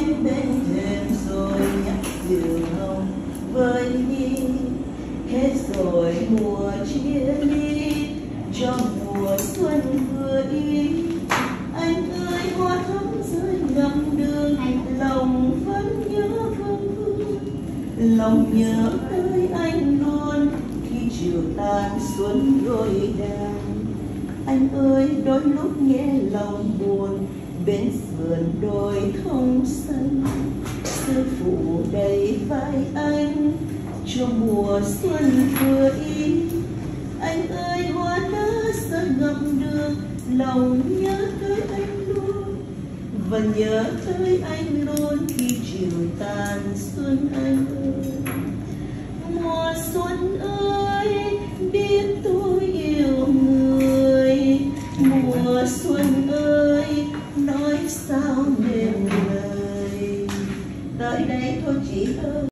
bên thềm rồi nhắc diều hồng với đi. Hết rồi mùa chia ly cho mùa xuân vừa ý. Anh ơi hoa thắm rơi ngập đường, lòng vẫn nhớ vương vương. Lòng nhớ tới anh luôn khi chiều tàn xuân đôi đàn. Anh ơi đôi lúc nghe lòng buồn bên sườn đồi thông xanh. Sư phụ đầy vai anh cho mùa xuân vừa ý. Anh ơi hoa nở rơi ngập đường, lòng nhớ tới anh luôn và nhớ tới anh luôn khi chiều tàn xuân. Anh ơi mùa xuân ơi biết tôi yêu người. Mùa xuân ơi nói sao nên lời. Tới đây thôi chị ơi.